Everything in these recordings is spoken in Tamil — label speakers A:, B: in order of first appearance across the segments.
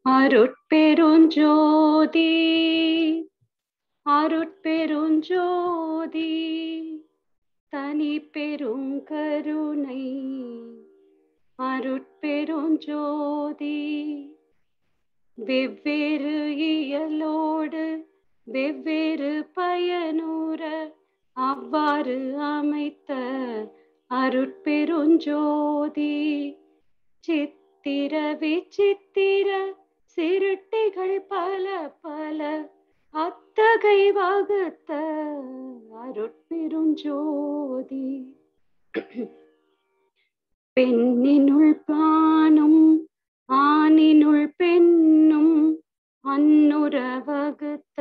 A: அருட்பெருஞ்சோதி அருட்பெருஞ்சோதி தனி பெருங்கருணை அருட்பெருஞ்சோதி வெவ்வேறு இயலோடு வெவ்வேறு பயனுற அவ்வாறு அமைத்த அருட்பெருஞ்சோதி சித்திர விசித்திர சிருட்டிகள் பல பல அத்தகை வகுத்த அருட்பெருஞ்சோதி பெண்ணினுள் பானும் ஆணினுள் பெண்ணும் அன்னுர வகுத்த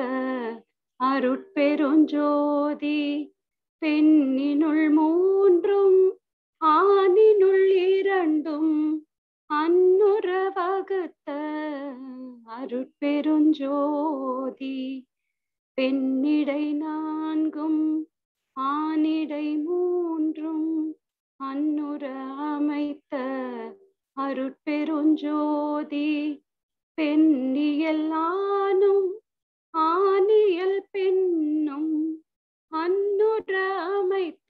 A: அருட்பெருஞ்சோதி பெண்ணினுள் மூன்றும் ஆணினுள் இரண்டும் அன்னுர வகுத்த அருட்பெருஞ்சோதி பெண்ணிடை நான்கும் ஆணிடை மூன்றும் அன்னுர அமைத்த அருட்பெருஞ்சோதி பெண்ணியல் ஆணும் ஆணியல் பெண்ணும் அன்னுர அமைத்த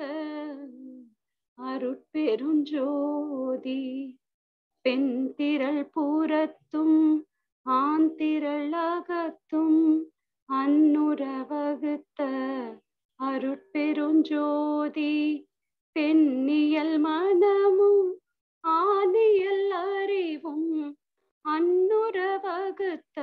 A: அருட்பெருஞ்சோதி பெண் திரள் புறத்தும் ஆண் திரள் அகத்தும் அன்னுர வகுத்த அருட்பெருஞ்சோதி பெண்ணியல் மனமும் ஆணியல் அறிவும் அன்னுர வகுத்த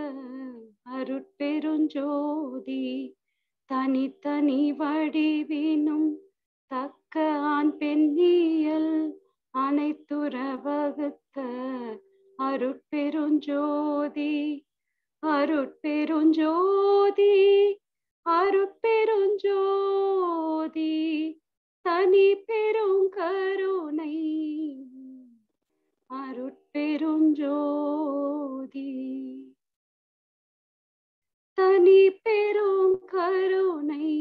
A: அருட்பெருஞ்சோதி தனித்தனி வடிவினும் தக்க ஆண் பெண்ணியல் அனைத்துற வகுத்த அருட்பெருஞ்சோதி அருட்பெருஞ்சோதி அருட்பெருஞ்சோதி தனி பெருங்கருணை அருட்பெருஞ்சோதி தனி பெருங்கருணை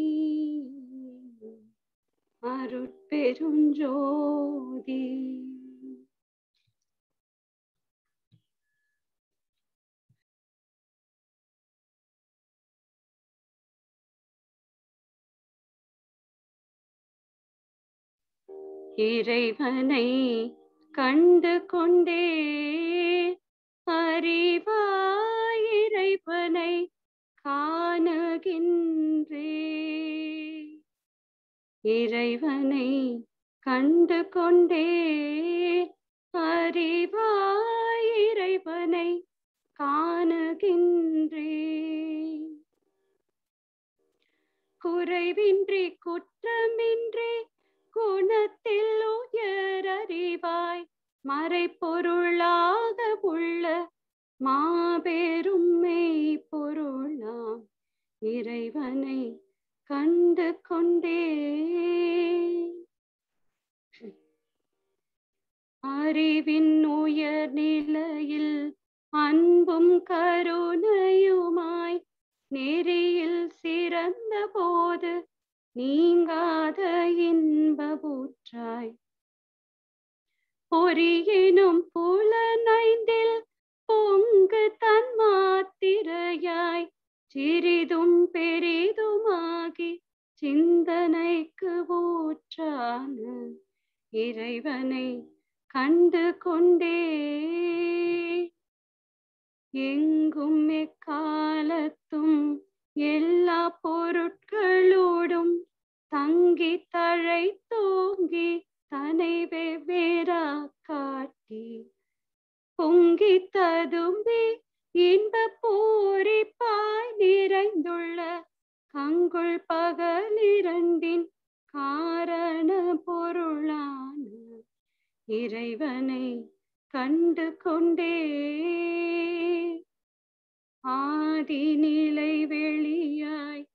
A: அருட்பெருஞ்சோதி. இறைவனை கண்டு கொண்டே அறிவாய் இறைவனை காணுகின்றே இறைவனை கண்டு கொண்டே அறிவாய் இறைவனை காணுகின்றே குறைவின்றி குற்றமின்றி குணத்தில் உயரறிவாய் மறைப்பொருளாக உள்ள மாபெரும் மெய்ப்பொருளாம் இறைவனை கண்டு கொண்டே அறிவின் உயர் நிலையில் அன்பும் கருணையுமாய் நெறியில் சிறந்த போது நீங்காத இன்பபூற்றாய் பொறியினும் புலனைந்தில் பொங்கு தன்மாத்திரையாய் சிறிதும் பெரிதுமாகி சிந்தனைக்கு ஊற்றான இறைவனை கண்டு கொண்டே எங்கும் எக்காலத்தும் எல்லா பொருட்களோடும் தங்கி தழை தோங்கி தனை வெவ்வேறா காட்டி பொங்கி ததும்பி இன்ப பூரிப்பாய் நிறைந்துள்ள கங்குள் பகலிரண்டின் காரண பொருளான இறைவனை கண்டு கொண்டே ஆதிநிலை வெளியாய்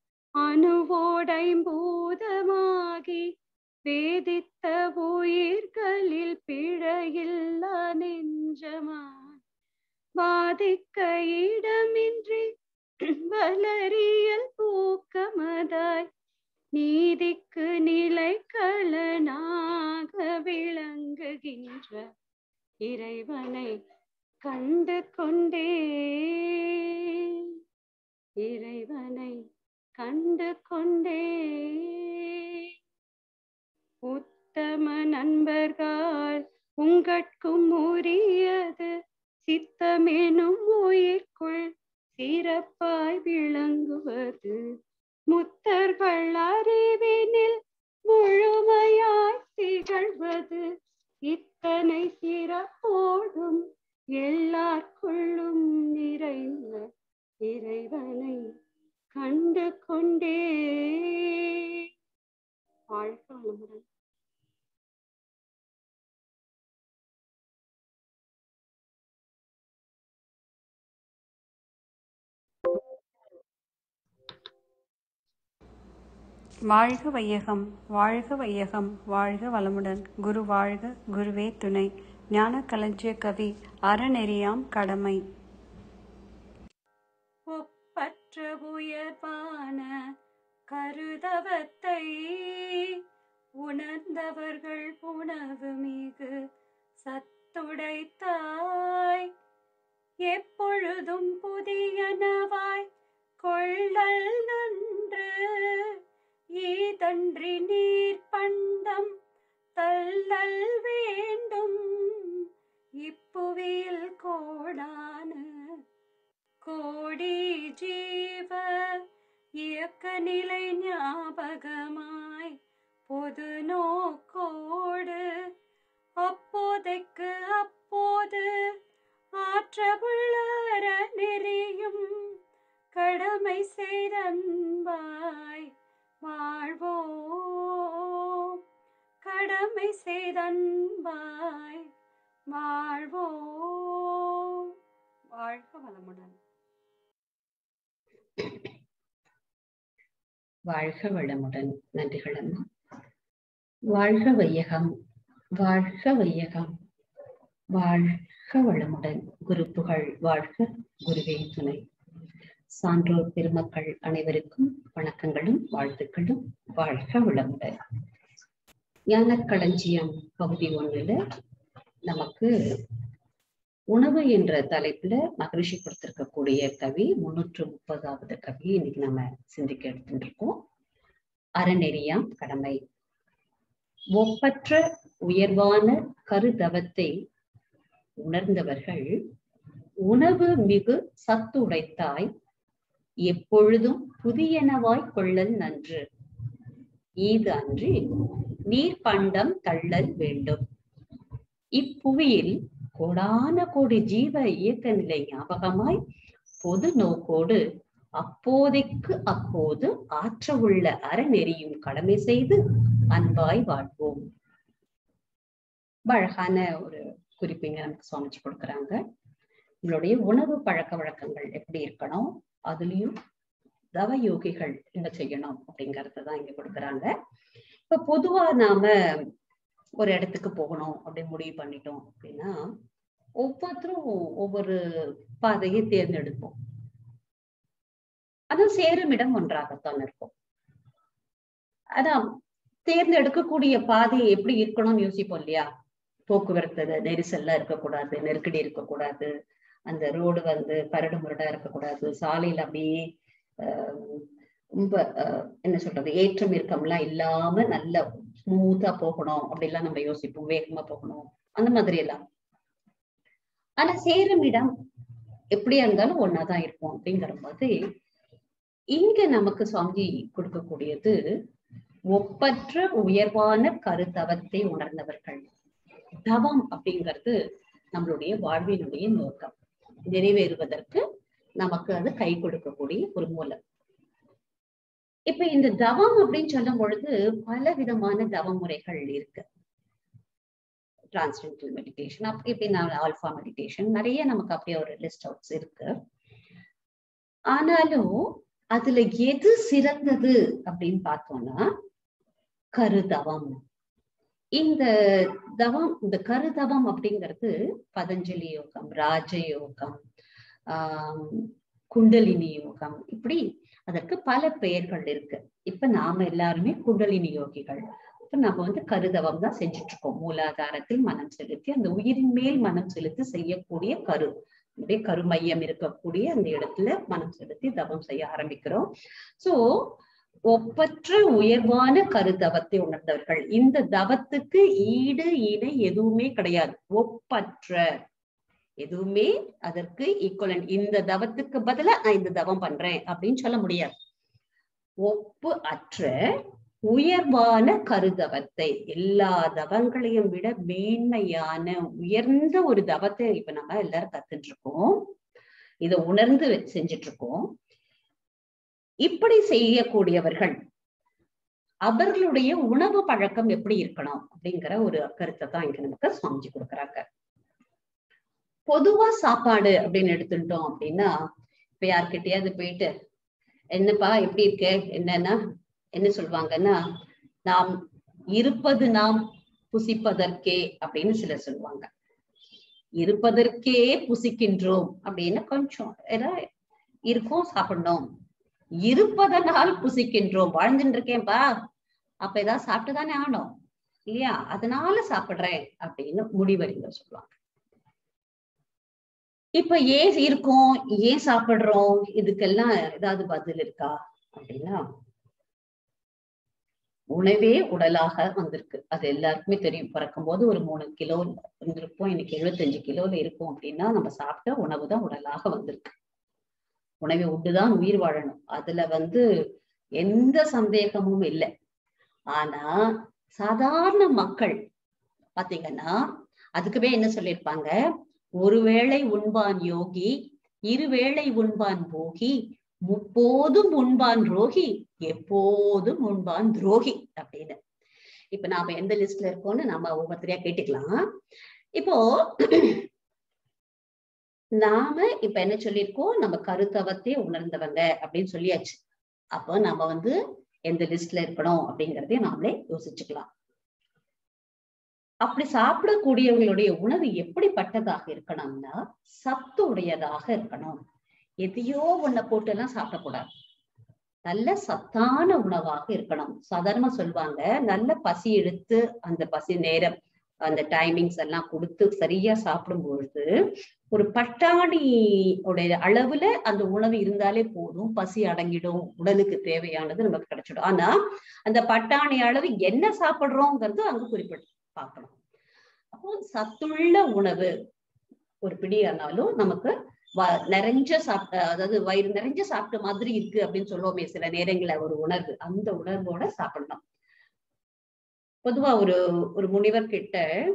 A: அணுவோடைம்பூதமாகி வேதித்த உயிர்களில் பிழையில்லா நெஞ்சமாய் பாதிக்க இடமின்றி வளரியல் பூக்கமதாய் நீதிக்கு நிலைக்களனாக விளங்குகின்ற இறைவனை கண்டு கொண்டே இறைவனை கண்டு கொண்டே உத்தம நண்பர்கள் உங்கட்கும் உரியது சித்தமெனும் உயிர்க்குள் சிறப்பாய் விளங்குவது முத்தர்கள் அறிவினில் முழுமையாய் திகழ்வது இத்தனை சிறப்போடும் எல்லாருக்குள்ளும் நிறைந்த இறைவனை கண்டு கொண்டே. வாழ்க வளமுடன்.
B: வாழ்க வையகம், வாழ்க வையகம், வாழ்க வளமுடன். குரு வாழ்க, குருவே துணை. ஞான களஞ்சிய கவி. அறநெறியாம் கடமை. ஒப்பற்ற உயர்வான கருதவத்தை உணர்ந்தவர்கள் உணவு மிகு சத்துடைத்தாய் எப்பொழுதும் புதியனவாய் கொள்ளல் நன்று ஈதன்றி நீர் பண்டம் தள்ளல் வேண்டும் இப்புவியில் கோடான கோடி ஜீவ இயக்க நிலை ஞாபகமாய் பொது நோக்கோடு அப்போதைக்கு அப்போது ஆற்றவுள்ள நெறியும் கடமை செய்தன்பாய் வாழ்வோம், கடமை செய்தன்பாய் வாழ்வோம். வாழ்க வளமுடன்.
C: வாழ்க வளமுடன். நன்றிகள் அம்மா. வாழ்க வையகம், வாழ்க வையகம், வாழ்க வளமுடன். குரு புகழ் வாழ்க, குருவே துணை. சான்றோர் பெருமக்கள் அனைவருக்கும் வணக்கங்களும் வாழ்த்துக்களும். வாழ்க வளமுடன். ஞான களஞ்சியம் பகுதி 1ல நமக்கு உணவு என்ற தலைப்புல மகரிஷி கொடுத்திருக்கக்கூடிய கவி 330வது கவி இன்னைக்கு நம்ம சிந்திக்க எடுத்துட்டு இருக்கோம். அறநெறியாம் கடமை. ஒப்பற்ற உயர்வான கருதவத்தை உணர்ந்தவர்கள் உணவு மிகு சத்து உடைத்தாய் எப்பொழுதும் புதியனவாய் கொள்ளல் நன்று ஈது அன்றி நீர் பண்டம் தள்ளல் வேண்டும் இப்புவியில் கோடான கோடி ஜீவ இயக்க நிலை ஞாபகமாய் பொது நோக்கோடு அப்போதைக்கு அப்போது ஆற்றவுள்ள அறநெறியும் கடமை செய்து அன்பாய் வாழ்வோம். அழகான ஒரு குறிப்பிங்க நமக்கு சுவாமிச்சு கொடுக்குறாங்க. உங்களுடைய உணவு பழக்க வழக்கங்கள் எப்படி இருக்கணும், அதுலயும் தவ யோகிகள் என்ன செய்யணும் அப்படிங்கறதான் இங்க கொடுக்குறாங்க. இப்ப பொதுவா நாம ஒரு இடத்துக்கு போகணும் அப்படின்னு முடிவு பண்ணிட்டோம் அப்படின்னா ஒவ்வொருத்தரும் ஒவ்வொரு பாதையை தேர்ந்தெடுப்போம். அது சேரும் இடம் ஒன்றாகத்தான் இருக்கும். அதான் தேர்ந்தெடுக்கக்கூடிய பாதை எப்படி இருக்கணும்னு யோசிப்போம் இல்லையா? போக்குவரத்து நெரிசல்ல இருக்கக்கூடாது, நெருக்கடி இருக்கக்கூடாது, அந்த ரோடு கரடு முரடா இருக்கக்கூடாது, சாலையில அப்படியே ரொம்ப என்ன சொல்றது ஏற்றம் இறக்கம்லாம் இல்லாம நல்ல ஸ்மூத்தா போகணும் அப்படிலாம் நம்ம யோசிப்போம். வேகமா போகணும் அந்த மாதிரி எல்லாம். ஆனா சேரும் இடம் எப்படியா இருந்தாலும் ஒன்னாதான் இருக்கும் அப்படிங்கிற போது இங்க நமக்கு சுவாமி கொடுக்கக்கூடியது ஒப்பற்ற உயர்வான கருத்தவத்தை உணர்ந்தவர்கள். தவம் அப்படிங்கிறது நம்மளுடைய வாழ்வினுடைய நோக்கம் நிறைவேறுவதற்கு நமக்கு அது கை கொடுக்கக்கூடிய ஒரு மூலம். இப்ப இந்த தவம் அப்படின்னு சொல்லும் பொழுது பல விதமான தவ முறைகள் இருக்கு. டிரான்ஸ்டென்டல் மெடிடேஷன், அப்படி இப்படின்னா ஆல்பா மெடிடேஷன், நிறைய நமக்கு அப்படியே ஒரு லிஸ்ட் அவுட்ஸ் இருக்கு. ஆனாலும் அதுல எது சிறந்தது அப்படின்னு பார்த்தோம்னா கருதவம். இந்த தவம், இந்த கருதவம் அப்படிங்கிறது பதஞ்சலி யோகம், ராஜயோகம், குண்டலினி யோகம், இப்படி அதற்கு பல பெயர்கள் இருக்கு. இப்ப நாம எல்லாருமே குண்டலினி யோகிகள். இப்ப நம்ம வந்து கருதவம் தான் செஞ்சுட்டு இருக்கோம். மூலாதாரத்தில் மனம் செலுத்தி அந்த உயிரின் மேல் மனம் செலுத்தி செய்யக்கூடிய அப்படியே கருமையம் இருக்கக்கூடிய அந்த இடத்துல மனம் செலுத்தி தவம் செய்ய ஆரம்பிக்கிறோம். சோ ஒப்பற்ற உயர்வான கருதவத்தை உணர்ந்தவர்கள். இந்த தவத்துக்கு ஈடு இணை எதுவுமே கிடையாது. ஒப்பற்ற எதுவுமே அதற்கு ஈக்குவலன். இந்த தவத்துக்கு பதிலா நான் இந்த தவம் பண்றேன் அப்படின்னு சொல்ல முடியாது. ஒப்பு அற்ற உயர்வான கருதவத்தை, எல்லா தவங்களையும் விட மேன்மையான உயர்ந்த ஒரு தவத்தை இப்ப நம்ம எல்லாரும் கத்துட்டு இருக்கோம். இதை உணர்ந்து செஞ்சிட்டு இருக்கோம். இப்படி செய்யக்கூடியவர்கள் அவர்களுடைய உணவு பழக்கம் எப்படி இருக்கணும் அப்படிங்கிற ஒரு கருத்தை தான் இங்க நமக்கு சுவாமிஜி கொடுக்குறாங்க. பொதுவா சாப்பாடு அப்படின்னு எடுத்துட்டோம் அப்படின்னா, இப்ப யார்கிட்டயாவது போயிட்டு என்னப்பா எப்படி இருக்க, என்னன்னா என்ன சொல்லுவாங்கன்னா, நாம் இருப்பது நாம் புசிப்பதற்கே அப்படின்னு சிலர் சொல்லுவாங்க. இருப்பதற்கே புசிக்கின்றோம் அப்படின்னு கொஞ்சம் ஏதாவது இருக்கும், சாப்பிடணும். இருப்பதனால் புசிக்கின்றோம், வாழ்ந்துட்டு இருக்கேன்பா, அப்ப ஏதாவது சாப்பிட்டுதானே ஆனோம் இல்லையா, அதனால சாப்பிடுறேன் அப்படின்னு முடிவறிங்க சொல்லுவாங்க. இப்ப ஏன் இருக்கோம், ஏன் சாப்பிடுறோம், இதுக்கெல்லாம் ஏதாவது பதில் இருக்கா அப்படின்னா, உணவே உடலாக வந்திருக்கு. அது எல்லாருக்குமே தெரியும். பிறக்கும் போது ஒரு 3 கிலோ இருந்திருப்போம், இன்னைக்கு 75 கிலோல இருக்கும் அப்படின்னா நம்ம சாப்பிட்ட உணவு தான் உடலாக வந்திருக்கு. உணவை உண்டுதான் உயிர் வாழணும், அதுல எந்த சந்தேகமும் இல்லை. ஆனா சாதாரண மக்கள் பாத்தீங்கன்னா அதுக்குமே என்ன சொல்லியிருப்பாங்க, ஒருவேளை உண்பான் யோகி, இருவேளை உண்பான் போகி, முப்போதும் உண்பான் ரோகி, எப்போதும் உண்பான் துரோகி அப்படின்னு. இப்ப நாம எந்த லிஸ்ட்ல இருக்கோம்னு நாம ஒவ்வொருத்தரையா கேட்டுக்கலாம். இப்போ நாம இப்ப என்ன சொல்லியிருக்கோம், நம்ம கருத்தவத்தை உணர்ந்தவங்க அப்படின்னு சொல்லியாச்சு. அப்போ நம்ம எந்த லிஸ்ட்ல இருக்கணும் அப்படிங்கறதையும் நாமளே யோசிச்சுக்கலாம். அப்படி சாப்பிடக்கூடியவங்களுடைய உணவு எப்படிப்பட்டதாக இருக்கணும்னா, சத்து உடையதாக இருக்கணும். எதையோ ஒன்ன போட்டு எல்லாம் சாப்பிடக்கூடாது. நல்ல சத்தான உணவாக இருக்கணும். சாதாரணமா சொல்லுவாங்க, நல்ல பசி எடுத்து அந்த பசி நேரம் அந்த டைமிங்ஸ் எல்லாம் கொடுத்து சரியா சாப்பிடும் பொழுது ஒரு பட்டாணி உடைய அளவுல அந்த உணவு இருந்தாலே போதும், பசி அடங்கிடும், உடலுக்கு தேவையானது நமக்கு கிடைச்சிடும். ஆனா அந்த பட்டாணி அளவு என்ன சாப்பிடுறோங்கிறது அங்க குறிப்பிட்டு பார்க்கணும். அப்போ சத்துள்ள உணவு ஒரு பிடியானாலும் நமக்கு நிறைஞ்ச சாப்பிட்ட, அதாவது வயிறு நிறைஞ்ச சாப்பிட்ட மாதிரி இருக்கு அப்படின்னு சொல்லுவோமே சில நேரங்கள ஒரு உணர்வு, அந்த உணர்வோட சாப்பிடணும். பொதுவா ஒரு முனிவர் கிட்ட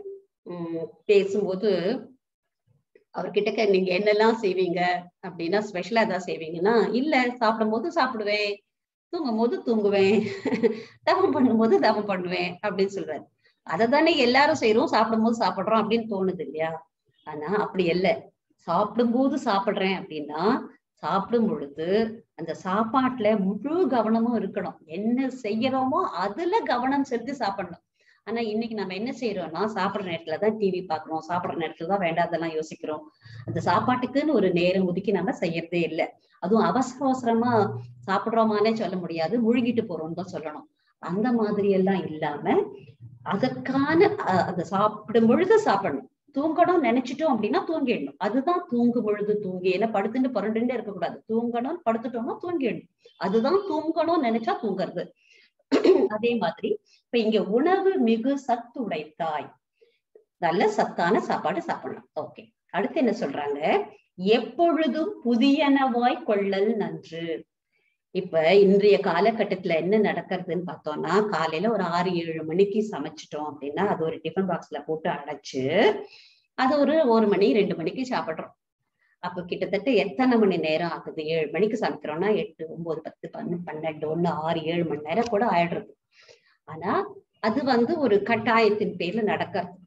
C: பேசும்போது அவர்கிட்ட நீங்க என்னெல்லாம் செய்வீங்க அப்படின்னா, ஸ்பெஷலா ஏதாவது செய்வீங்கன்னா, இல்ல சாப்பிடும் போது சாப்பிடுவேன், தூங்கும் போது தூங்குவேன், தவம் பண்ணும்போது தவம் பண்ணுவேன் அப்படின்னு சொல்றாரு. அதை தானே எல்லாரும் செய்யறோம், சாப்பிடும் போது சாப்பிடுறோம் அப்படின்னு தோணுது இல்லையா? ஆனா அப்படி இல்லை. சாப்பிடும்போது சாப்பிடுறேன் அப்படின்னா, சாப்பிடும் பொழுது அந்த சாப்பாட்டுல முழு கவனமும் இருக்கணும். என்ன செய்யறோமோ அதுல கவனம் செலுத்தி சாப்பிடணும். ஆனா இன்னைக்கு நம்ம என்ன செய்யறோம்னா, சாப்பிடுற நேரத்துலதான் டிவி பாக்குறோம், சாப்பிடுற நேரத்துலதான் வேண்டாதெல்லாம் யோசிக்கிறோம். அந்த சாப்பாட்டுக்குன்னு ஒரு நேரம் ஒதுக்கி நம்ம செய்யறதே இல்லை. அதுவும் அவசர அவசரமா சாப்பிடுறோமானே சொல்ல முடியாது, முழுகிட்டு போறோம்னு தான் சொல்லணும். அந்த மாதிரி எல்லாம் இல்லாம அதற்கான அந்த சாப்பிடும் பொழுது சாப்பிடணும். தூங்கணும் நினைச்சிட்டோம் அப்படின்னா தூங்கிடணும். அதுதான் தூங்கும் பொழுது தூங்கி, ஏன்னா படுத்துட்டு புரண்டுட்டே இருக்கக்கூடாது. தூங்கணும், படுத்துட்டோம்னா தூங்கிடணும். அதுதான் தூங்கணும்னு நினைச்சா தூங்குறது. அதே மாதிரி இப்ப இங்க உணவு மிகு சத்து உடைத்தாய், நல்ல சத்தான சாப்பாடு சாப்பிடலாம். ஓகே, அடுத்து என்ன சொல்றாங்க, எப்பொழுதும் புதியனவாய் கொள்ளல் நன்று. இப்ப இன்றைய காலகட்டத்துல என்ன நடக்கிறதுன்னு பார்த்தோம்னா, காலையில ஒரு 6-7 மணிக்கு சமைச்சிட்டோம் அப்படின்னா அது ஒரு டிஃபன் பாக்ஸ்ல போட்டு அடைச்சு அது ஒரு 1 மணி 2 மணிக்கு சாப்பிடுறோம். அப்ப கிட்டத்தட்ட எத்தனை மணி நேரம் ஆகுது? 7 மணிக்கு சமைக்கிறோம்னா 8, 9, 10, 11, 12, 1, 6, 7 மணி நேரம் கூட ஆயிடுறது. ஆனா அது ஒரு கட்டாயத்தின் பேர்ல நடக்கிறது.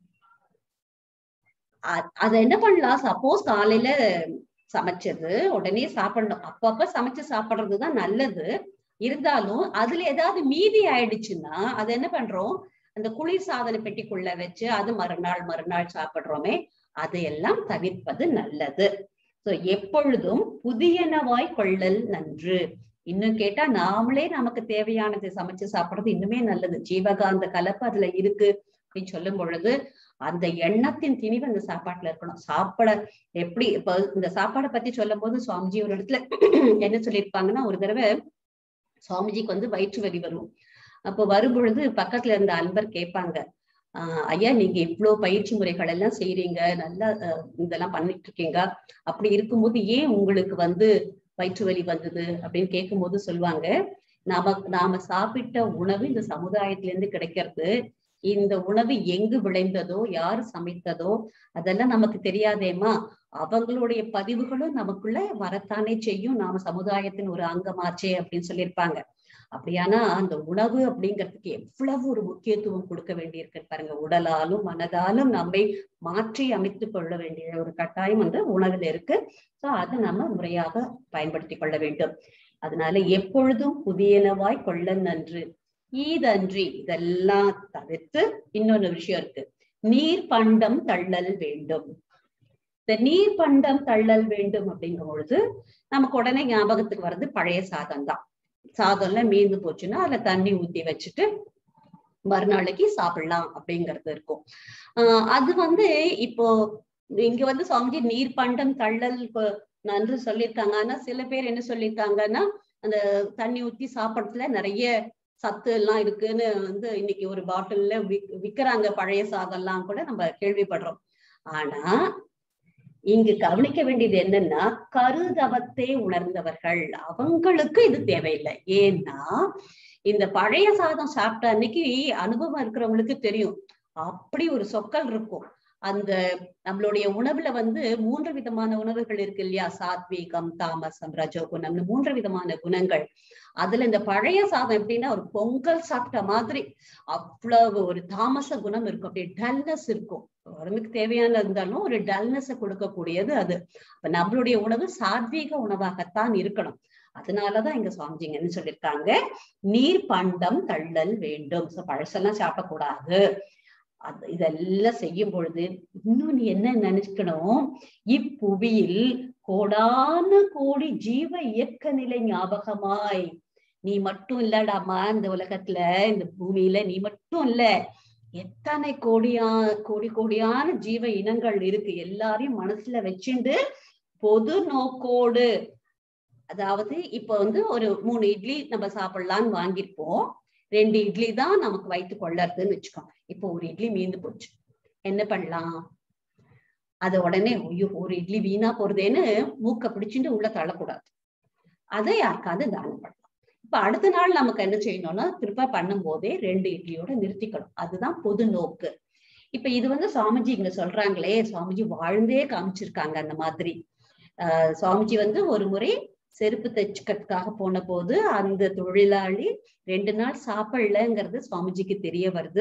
C: அதை என்ன பண்ணலாம், சப்போஸ் காலையில சமைச்சது உடனே சாப்பிடணும். அப்பப்ப சமைச்சு சாப்பிடுறதுதான் நல்லது. இருந்தாலும் அதுல ஏதாவது மீதி ஆயிடுச்சுன்னா அது என்ன பண்றோம், அந்த குளிர் சாதன பெட்டிக்குள்ள வச்சு அது மறுநாள் சாப்பிடுறோமே, அதையெல்லாம் தவிர்ப்பது நல்லது. சோ எப்பொழுதும் புதியனவாய் கொள்ளல் நன்று. இன்னும் கேட்டா நாமளே நமக்கு தேவையானது சமைச்சு சாப்பிடுறது இன்னுமே நல்லது. ஜீவகாந்த கலப்பு அதுல இருக்கு அப்படின்னு சொல்லும் பொழுது அந்த எண்ணத்தின் திணிவு அந்த சாப்பாட்டுல இருக்கணும். சாப்பாட எப்படி இப்ப இந்த சாப்பாடை பத்தி சொல்லும் போது சுவாமிஜி ஒரு இடத்துல என்ன சொல்லியிருப்பாங்கன்னா, ஒரு தடவை சுவாமிஜிக்கு வந்து வயிற்று வலி வரும். அப்போ வரும் பொழுது பக்கத்துல இருந்த அன்பர் கேட்பாங்க, ஐயா நீங்க இவ்வளவு பயிற்சி முறைகள் எல்லாம் செய்யறீங்க, நல்லா இதெல்லாம் பண்ணிட்டு இருக்கீங்க, அப்படி இருக்கும்போது ஏன் உங்களுக்கு வந்து வயிற்று வலி வந்தது அப்படின்னு கேட்கும்போது சொல்லுவாங்க, நாம சாப்பிட்ட உணவு இந்த சமுதாயத்துல இருந்து கிடைக்கிறது. இந்த உணவு எங்கு விளைந்ததோ, யாரு சமைத்ததோ அதெல்லாம் நமக்கு தெரியாதேமா, அவங்களுடைய பதிவுகளும் நமக்குள்ள வரத்தானே செய்யும், நாம சமுதாயத்தின் ஒரு அங்கமாச்சே அப்படின்னு சொல்லியிருப்பாங்க. அப்படியானா அந்த உணவு அப்படிங்கிறதுக்கு எவ்வளவு ஒரு முக்கியத்துவம் கொடுக்க வேண்டியிருக்கு பாருங்க. உடலாலும் மனதாலும் நம்மை மாற்றி அமைத்து கொள்ள வேண்டிய ஒரு கட்டாயம் வந்து உணவுல இருக்கு. சோ அதை நம்ம முறையாக பயன்படுத்தி கொள்ள வேண்டும். அதனால எப்பொழுதும் புதியனவாய் கொள்ள நன்று, ஈதன்றி இதெல்லாம் தவிர்த்து இன்னொரு விஷயம் இருக்கு, நீர் பண்டம் தள்ளல் வேண்டும். இந்த நீர் பண்டம் தள்ளல் வேண்டும் அப்படிங்கும் பொழுது நமக்கு உடனே ஞாபகத்துக்கு வர்றது பழைய சாதம் தான். சாதம்லாம் மீந்து போச்சுன்னா அதுல தண்ணி ஊத்தி வச்சுட்டு மறுநாளைக்கு சாப்பிடலாம் அப்படிங்கிறது இருக்கும். அது வந்து இப்போ இங்க வந்து சுவாமிஜி நீர் பண்டம் தள்ளல் நன்று சொல்லியிருக்காங்க. ஆனா சில பேர் என்ன சொல்லியிருக்காங்கன்னா, அந்த தண்ணி ஊத்தி சாப்பிடறதுல நிறைய சத்து எல்லாம் இருக்குன்னு வந்து இன்னைக்கு ஒரு பாட்டில்ல விற்கிறாங்க. பழைய சாதம் எல்லாம் கூட நம்ம கேள்விப்படுறோம். ஆனா இங்கு கவனிக்க வேண்டியது என்னன்னா, கருதவத்தை உணர்ந்தவர்கள் அவங்களுக்கு இது தேவையில்லை. ஏன்னா இந்த பழைய சாதம் சாப்பிட்ட அன்னைக்கு அனுபவம் இருக்கிறவங்களுக்கு தெரியும், அப்படி ஒரு சொக்கல் இருக்கும். அந்த நம்மளுடைய உணவுல வந்து 3 விதமான உணவுகள் இருக்கு இல்லையா, சாத்வீகம், தாமசம், ரஜோகுணம்னு 3 விதமான குணங்கள். அதுல இந்த பழைய சாதம் எப்படின்னா ஒரு பொங்கல் சாப்பிட்ட மாதிரி அவ்வளவு ஒரு தாமச குணம் இருக்கும், அப்படியே டல்னஸ் இருக்கும். உடம்புக்கு தேவையான இருந்தாலும் ஒரு டல்னஸை கொடுக்கக்கூடியது அது. அப்ப நம்மளுடைய உணவு சாத்வீக உணவாகத்தான் இருக்கணும். அதனாலதான் இங்க சுவாமிஜிங்க என்ன சொல்லியிருக்காங்க, நீர் பண்டம் தள்ளல் வேண்டும். சோ பழசெல்லாம் சாப்பிடக்கூடாது. இதெல்லாம் செய்யும் பொழுது இன்னும் நீ என்ன நினைக்கணும், இப்புவியில் கோடான கோடி ஜீவ இயக்க நிலை ஞாபகமாய், நீ மட்டும் இல்லடாமா இந்த உலகத்துல, இந்த பூமியில நீ மட்டும் இல்ல, எத்தனை கோடியான ஜீவ இனங்கள் இருக்கு, எல்லாரையும் மனசுல வச்சுண்டு பொது நோக்கோடு. அதாவது இப்ப வந்து ஒரு 3 இட்லி நம்ம சாப்பிடலான்னு வாங்கிருப்போம், 2 இட்லி தான் நமக்கு வயிற்று கொள்ளறதுன்னு வச்சுக்கோங்க. இப்போ ஒரு இட்லி மீந்து போச்சு, என்ன பண்ணலாம்? அத உடனே ஐயோ ஒரு இட்லி வீணா போறதேன்னு மூக்க பிடிச்சிட்டு உள்ள தள்ளக்கூடாது. அதை யாருக்காவது தானம் பண்ணலாம். இப்ப அடுத்த நாள் நமக்கு என்ன செய்யணும்னா, திருப்ப பண்ணும் போதே 2 இட்லியோட நிறுத்திக்கணும். அதுதான் பொது நோக்கு. இப்ப இது வந்து சுவாமிஜி இங்க சொல்றாங்களே, சுவாமிஜி வாழ்ந்தே காமிச்சிருக்காங்க அந்த மாதிரி. சுவாமிஜி வந்து ஒரு முறை செருப்பு தைச்சுக்கிறதுக்காக போன போது அந்த தொழிலாளி 2 நாள் சாப்பிடலங்கிறது சுவாமிஜிக்கு தெரிய வருது.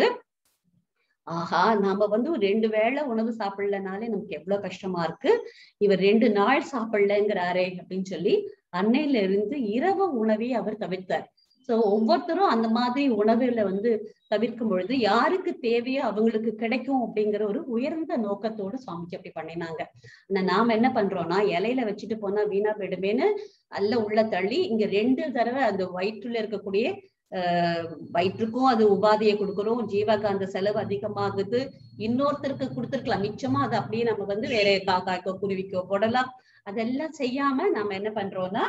C: ஆஹா, நாம வந்து 2 வேளை உணவு சாப்பிடலனாலே நமக்கு எவ்வளவு கஷ்டமா இருக்கு, இவர் 2 நாள் சாப்பிடலங்கிறாரே அப்படின்னு சொல்லி அன்னையில இருந்து இரவு உணவை அவர் தவிர்த்தார். சோ ஒவ்வொருத்தரும் அந்த மாதிரி உணவுல வந்து தவிர்க்கும் பொழுது யாருக்கு தேவையோ அவங்களுக்கு கிடைக்கும் அப்படிங்கிற ஒரு உயர்ந்த நோக்கத்தோடு சுவாமிஜி அப்படி பண்ணினாங்க. ஆனா நாம என்ன பண்றோம்னா, இலையில வச்சுட்டு போனா வீணா போயிடுமேன்னு அல்ல உள்ள தள்ளி இங்க 2 தடவை அந்த வயிற்றுல இருக்கக்கூடிய வயிற்றுக்கும் அது உபாதையை கொடுக்குறோம், ஜீவகாந்த செலவு அதிகமாகுது, இன்னொருத்தருக்கு கொடுத்துருக்கலாம் மிச்சமா, அது அப்படியே நம்ம வந்து வேற காக்காய்க்கோ குருவிக்கோ போடலாம். அதெல்லாம் செய்யாம நாம என்ன பண்றோம்னா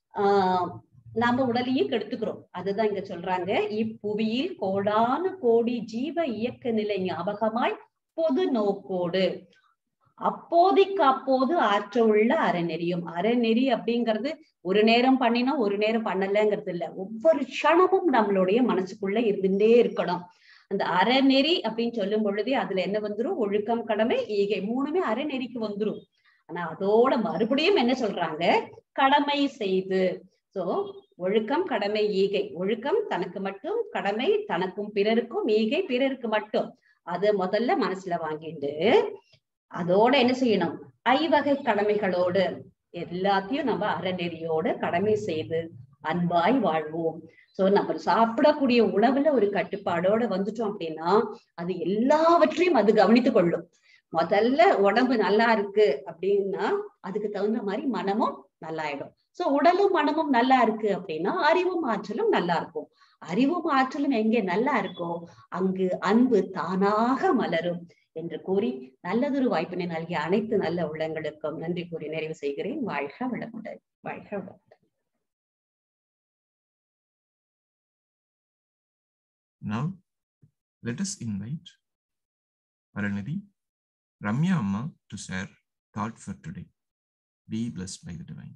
C: நம்ம உடலையும் கெடுத்துக்கிறோம். அதுதான் இங்க சொல்றாங்க, இப்புவியில் கோடான கோடி ஜீவ இயக்க நிலை ஞாபகமாய் பொது நோக்கோடு அப்போதைக்கு அப்போது ஆற்ற உள்ள அறநெறியும். அறநெறி அப்படிங்கிறது ஒரு நேரம் பண்ணினா ஒரு நேரம் பண்ணலங்கிறது இல்ல, ஒவ்வொரு க்ஷணமும் நம்மளுடைய மனசுக்குள்ள இருந்துட்டே இருக்கணும். அந்த அறநெறி அப்படின்னு சொல்லும் பொழுதே அதுல என்ன வந்துரும், ஒழுக்கம், கடமை, ஈகை 3மே அறநெறிக்கு வந்துரும். ஆனா அதோட மறுபடியும் என்ன சொல்றாங்க, கடமை செய்து. சோ ஒழுக்கம், கடமை, ஈகை. ஒழுக்கம் தனக்கு மட்டும், கடமை தனக்கும் பிறருக்கும், ஈகை பிறருக்கு மட்டும். அது முதல்ல மனசுல வாங்கிட்டு அதோட என்ன செய்யணும், 5 வகை கடமைகளோடு எல்லாத்தையும் நம்ம அறநெறியோட கடமை செய்து அன்பாய் வாழ்வோம். சோ நம்ம சாப்பிடக்கூடிய உணவுல ஒரு கட்டுப்பாடோட வந்துட்டோம் அப்படின்னா அது எல்லாவற்றையும் அது கவனித்து கொள்ளும். முதல்ல உடம்பு நல்லா இருக்கு அப்படின்னா அதுக்கு தகுந்த மாதிரி மனமும் நல்லாயிடும். சோ உடலும் மனமும் நல்லா இருக்கு அப்படின்னா அறிவும் ஆற்றலும் நல்லா இருக்கும். அறிவும் ஆற்றலும் எங்கே நல்லா இருக்கோ அங்கு அன்பு தானாக மலரும் என்று கூறி நல்லதொரு வாய்ப்பினை நல்கிய அனைத்து நல்ல உள்ளங்களுக்கும் நன்றி கூறி நிறைவு செய்கிறேன். வாழ்க வளமுடன். வாழ்க வளமுடன்.
D: Now, let us invite Aranidhi, Ramya Amma to share thought for today. Be blessed by the divine.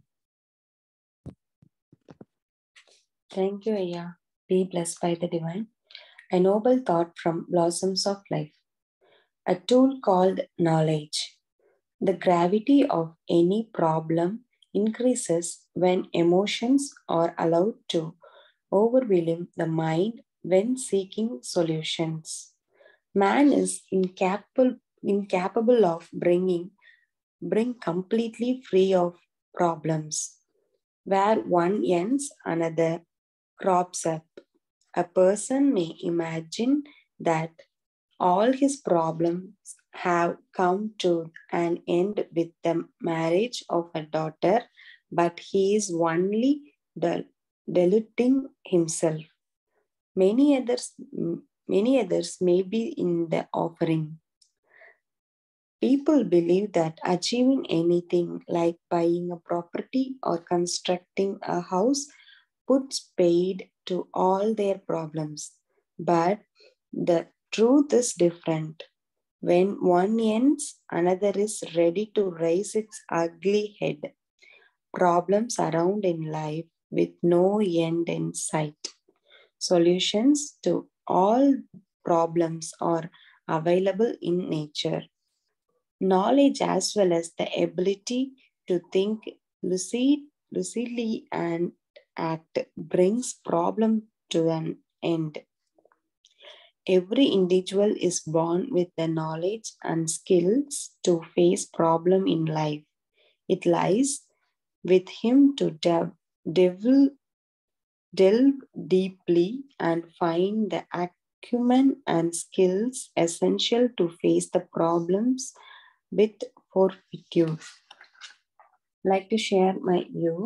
E: Thank you, Aya. Be blessed by the divine. A noble thought from Blossoms of Life. A tool called knowledge. The gravity of any problem increases when emotions are allowed to overwhelm the mind when seeking solutions. Man is incapable of bring completely free of problems. Where one ends, another crops up. A person may imagine that all his problems have come to an end with the marriage of a daughter, but he is only deluding himself. Many others may be in the offering. People believe that achieving anything like buying a property or constructing a house puts paid to all their problems. But the truth is different. When one ends, another is ready to raise its ugly head. Problems around in life with no end in sight. Solutions to all problems are available in nature. Knowledge as well as the ability to think lucidly and act brings problem to an end. Every individual is born with the knowledge and skills to face problem in life. It lies with him to delve deeply and find the acumen and skills essential to face the problems with fortitude. Like to share my view.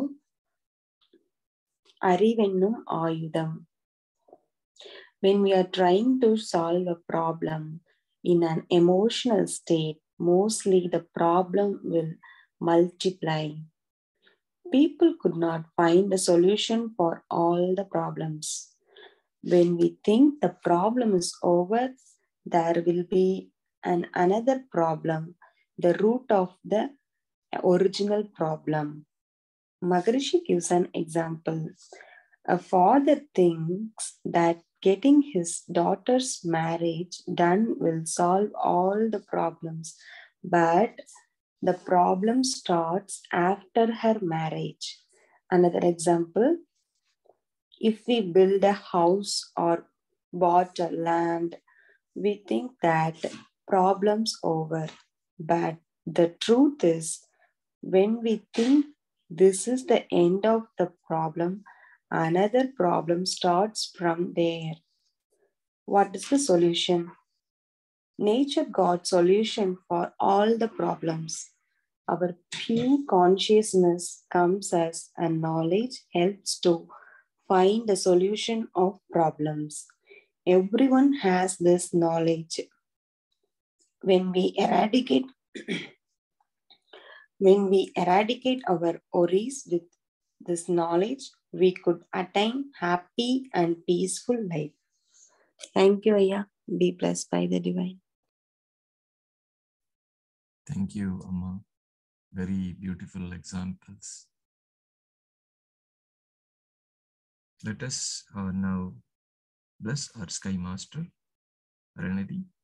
E: அறிவென்னும் ஆயுதம். When we are trying to solve a problem in an emotional state, mostly the problem will multiply. People could not find a solution for all the problems. When we think the problem is over, there will be another problem, the root of the original problem. Maharishi gives an example. A father thinks that getting his daughter's marriage done will solve all the problems, but the problem starts after her marriage. Another example, if we build a house or bought a land, we think that problem's over. But the truth is, when we think this is the end of the problem, another problem starts from there. What is the solution? Nature got solution for all the problems. Our pure consciousness comes as a knowledge helps to find the solution of problems. Everyone has this knowledge. When we eradicate our worries with this knowledge, we could attain happy and peaceful life. Thank you, Aya. Be blessed by the divine.
D: Thank you, Amma. Very beautiful examples. Let us now bless our Sky Master, Aranidhi,